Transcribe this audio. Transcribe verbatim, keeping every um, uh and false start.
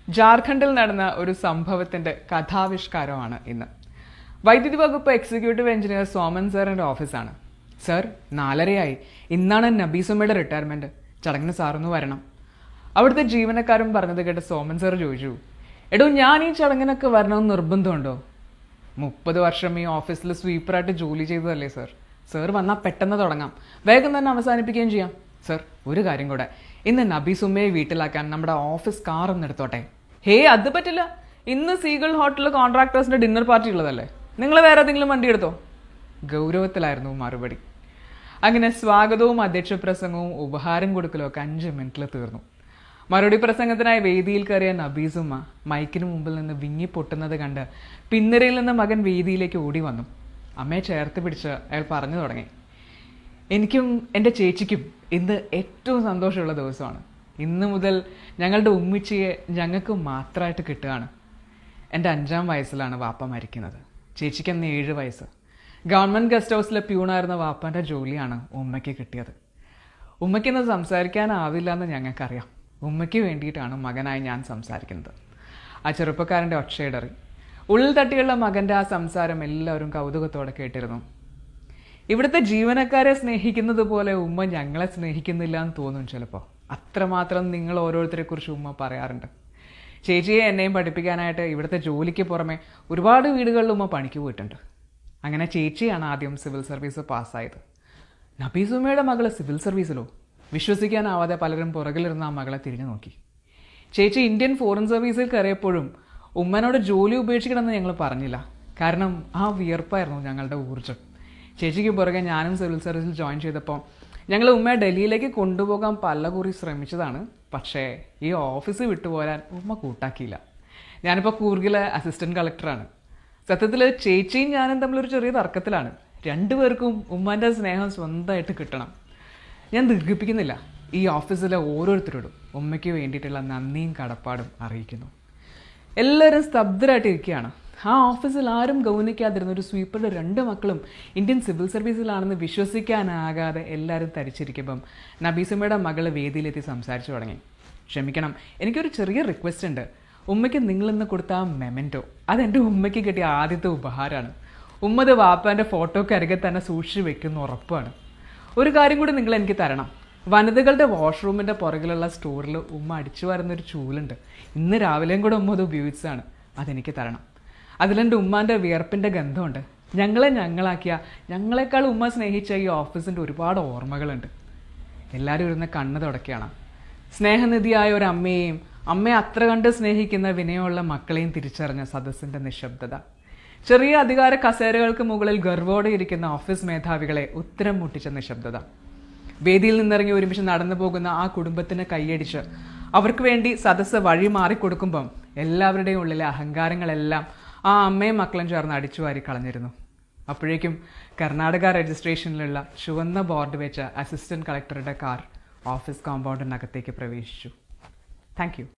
ജാർഖണ്ഡിൽ നടന്ന ഒരു സംഭവത്തിന്റെ കഥാവിഷ്കാരമാണ് ഇന്ന്. വൈദ്യുതി വകുപ്പ് എക്സിക്യൂട്ടീവ് എഞ്ചിനീയർ സോമൻ സാറിന്റെ ഓഫീസാണ്. സർ, നാലരയായി. ഇന്നാണ് നബീസുമ്മയുടെ റിട്ടയർമെന്റ്. ചടങ്ങിന് സാറൊന്ന് വരണം. അവിടുത്തെ ജീവനക്കാരൻ പറഞ്ഞത് കേട്ട് സോമൻ സാർ ചോദിച്ചു, എടോ, ഞാൻ ഈ ചടങ്ങിനൊക്കെ വരണമെന്ന് നിർബന്ധമുണ്ടോ? മുപ്പത് വർഷം ഈ ഓഫീസിൽ സ്വീപ്പറായിട്ട് ജോലി ചെയ്തതല്ലേ സർ. സർ വന്നാൽ പെട്ടെന്ന് തുടങ്ങാം, വേഗം തന്നെ അവസാനിപ്പിക്കുകയും ചെയ്യാം. സർ, ഒരു കാര്യം കൂടെ, ഇന്ന് നബീസുമ്മയെ വീട്ടിലാക്കാൻ നമ്മുടെ ഓഫീസ് കാർ ഒന്ന് എടുത്തോട്ടെ. ഹേ, അത് പറ്റില്ല. ഇന്ന് സീഗൾ ഹോട്ടലിൽ കോൺട്രാക്ടേഴ്സിന്റെ ഡിന്നർ പാർട്ടി ഉള്ളതല്ലേ, നിങ്ങൾ വേറെ ഏതെങ്കിലും വണ്ടി എടുത്തോ. ഗൗരവത്തിലായിരുന്നു മറുപടി. അങ്ങനെ സ്വാഗതവും അധ്യക്ഷ പ്രസംഗവും ഉപഹാരം കൊടുക്കലും ഒക്കെ അഞ്ച് മിനിറ്റിൽ തീർന്നു. മറുപടി പ്രസംഗത്തിനായി വേദിയിൽ കയറിയ നബീസുമ്മ മൈക്കിന് മുമ്പിൽ നിന്ന് വിങ്ങി പൊട്ടുന്നത് കണ്ട് പിന്നരയിൽ നിന്ന് മകൻ വേദിയിലേക്ക് ഓടി വന്നു. അമ്മയെ ചേർത്ത് പിടിച്ച് അയാൾ പറഞ്ഞു തുടങ്ങി, എനിക്കും എൻ്റെ ചേച്ചിക്കും ഇന്ന് ഏറ്റവും സന്തോഷമുള്ള ദിവസമാണ്. ഇന്ന് മുതൽ ഞങ്ങളുടെ ഉമ്മിച്ചിയെ ഞങ്ങൾക്ക് മാത്രമായിട്ട് കിട്ടുകയാണ്. എൻ്റെ അഞ്ചാം വയസ്സിലാണ് വാപ്പ മരിക്കുന്നത്. ചേച്ചിക്ക് അന്ന് ഏഴ് വയസ്സ്. ഗവൺമെൻറ് ഗസ്റ്റ് ഹൗസിലെ പ്യൂണായിരുന്ന വാപ്പാൻ്റെ ജോലിയാണ് ഉമ്മയ്ക്ക് കിട്ടിയത്. ഉമ്മയ്ക്കിന്ന് സംസാരിക്കാനാവില്ല എന്ന് ഞങ്ങൾക്കറിയാം. ഉമ്മയ്ക്ക് വേണ്ടിയിട്ടാണ് മകനായി ഞാൻ സംസാരിക്കുന്നത്. ആ ചെറുപ്പക്കാരൻ്റെ ഒച്ചയിടറി. ഉള്ളിൽ തട്ടിയുള്ള മകൻ്റെ ആ സംസാരം എല്ലാവരും കൗതുകത്തോടെ കേട്ടിരുന്നു. ഇവിടുത്തെ ജീവനക്കാരെ സ്നേഹിക്കുന്നത് പോലെ ഉമ്മ ഞങ്ങളെ സ്നേഹിക്കുന്നില്ല എന്ന് തോന്നും ചിലപ്പോൾ. അത്രമാത്രം നിങ്ങൾ ഓരോരുത്തരെ കുറിച്ച് ഉമ്മ പറയാറുണ്ട്. ചേച്ചിയെ എന്നെയും പഠിപ്പിക്കാനായിട്ട് ഇവിടുത്തെ ജോലിക്ക് പുറമെ ഒരുപാട് വീടുകളിൽ ഉമ്മ പണിക്ക് പോയിട്ടുണ്ട്. അങ്ങനെ ചേച്ചിയാണ് ആദ്യം സിവിൽ സർവീസ് പാസ്സായത്. നബീസുമ്മയുടെ മകള് സിവിൽ സർവീസിലോ? വിശ്വസിക്കാനാവാതെ പലരും പുറകിലിരുന്ന ആ മകളെ തിരിഞ്ഞു നോക്കി. ചേച്ചി ഇന്ത്യൻ ഫോറിൻ സർവീസിൽ കയറിയപ്പോഴും ഉമ്മനോട് ജോലി ഉപേക്ഷിക്കണമെന്ന് ഞങ്ങൾ പറഞ്ഞില്ല. കാരണം ആ വിയർപ്പായിരുന്നു ഞങ്ങളുടെ ഊർജ്ജം. ചേച്ചിക്ക് പുറകെ ഞാനും സിവിൽ സർവീസിൽ ജോയിൻ ചെയ്തപ്പോൾ ഞങ്ങൾ ഉമ്മയെ ഡൽഹിയിലേക്ക് കൊണ്ടുപോകാൻ പലകുറി ശ്രമിച്ചതാണ്. പക്ഷേ ഈ ഓഫീസ് വിട്ടുപോരാൻ ഉമ്മ കൂട്ടാക്കിയില്ല. ഞാനിപ്പോൾ കൂർഗിലെ അസിസ്റ്റൻറ്റ് കളക്ടറാണ്. സത്യത്തിൽ ചേച്ചിയും ഞാനും തമ്മിലൊരു ചെറിയ തർക്കത്തിലാണ്. രണ്ടുപേർക്കും ഉമ്മാൻ്റെ സ്നേഹം സ്വന്തമായിട്ട് കിട്ടണം. ഞാൻ ദീർഘിപ്പിക്കുന്നില്ല. ഈ ഓഫീസിലെ ഓരോരുത്തരോടും ഉമ്മയ്ക്ക് വേണ്ടിയിട്ടുള്ള നന്ദിയും കടപ്പാടും അറിയിക്കുന്നു. എല്ലാവരും സ്തബ്ധരായിട്ട് ഇരിക്കുകയാണ്. ആ ഓഫീസിൽ ആരും ഗൗനിക്കാതിരുന്ന ഒരു സ്വീപ്പറുടെ രണ്ട് മക്കളും ഇന്ത്യൻ സിവിൽ സർവീസിലാണെന്ന് വിശ്വസിക്കാനാകാതെ എല്ലാവരും തരിച്ചിരിക്കുമ്പം നബീസുമ്മയുടെ മകൾ വേദിയിലെത്തി സംസാരിച്ചു തുടങ്ങി. ക്ഷമിക്കണം, എനിക്കൊരു ചെറിയ റിക്വസ്റ്റ് ഉണ്ട്. ഉമ്മയ്ക്ക് നിങ്ങളിന്ന് കൊടുത്ത ആ മെമൻറ്റോ, അതെൻ്റെ ഉമ്മയ്ക്ക് കിട്ടിയ ആദ്യത്തെ ഉപഹാരമാണ്. ഉമ്മത് വാപ്പാൻ്റെ ഫോട്ടോയ്ക്ക് അരികെ തന്നെ സൂക്ഷിച്ച് വെക്കുന്ന ഉറപ്പാണ്. ഒരു കാര്യം കൂടി നിങ്ങൾ എനിക്ക് തരണം. വനിതകളുടെ വാഷ്റൂമിൻ്റെ പുറകിലുള്ള സ്റ്റോറിൽ ഉമ്മ അടിച്ചു വരുന്നൊരു ചൂലുണ്ട്. ഇന്ന് രാവിലെയും കൂടെ ഉമ്മ അത് ഉപയോഗിച്ചതാണ്. അതെനിക്ക് തരണം. അതിലെൻ്റെ ഉമ്മാൻ്റെ വിയർപ്പിൻ്റെ ഗന്ധമുണ്ട്. ഞങ്ങളെ ഞങ്ങളാക്കിയ, ഞങ്ങളെക്കാൾ ഉമ്മ സ്നേഹിച്ച ഈ ഓഫീസിൻ്റെ ഒരുപാട് ഓർമ്മകളുണ്ട്. എല്ലാവരും ഇരുന്ന് കണ്ണ് തുടക്കുകയാണ്. സ്നേഹനിധിയായ ഒരു അമ്മയെയും അമ്മയെ അത്ര കണ്ട് സ്നേഹിക്കുന്ന വിനയമുള്ള മക്കളെയും തിരിച്ചറിഞ്ഞ സദസ്സിൻ്റെ നിശബ്ദത. ചെറിയ അധികാര കസേരകൾക്ക് മുകളിൽ ഗർവോടെ ഇരിക്കുന്ന ഓഫീസ് മേധാവികളെ ഉത്തരം മുട്ടിച്ച നിശബ്ദത. വേദിയിൽ നിന്നിറങ്ങി ഒരുമിച്ച് നടന്നു പോകുന്ന ആ കുടുംബത്തിന് കൈയടിച്ച് അവർക്ക് വേണ്ടി സദസ്സ് വഴി മാറിക്കൊടുക്കുമ്പം എല്ലാവരുടെയും ഉള്ളിലെ അഹങ്കാരങ്ങളെല്ലാം ആ അമ്മയും മക്കളും ചേർന്ന് അടിച്ചുവാരി കളഞ്ഞിരുന്നു. അപ്പോഴേക്കും കർണാടക രജിസ്ട്രേഷനിലുള്ള ചുവന്ന ബോർഡ് വെച്ച അസിസ്റ്റന്റ് കളക്ടറുടെ കാർ ഓഫീസ് കോമ്പൗണ്ടിനകത്തേക്ക് പ്രവേശിച്ചു. Thank U.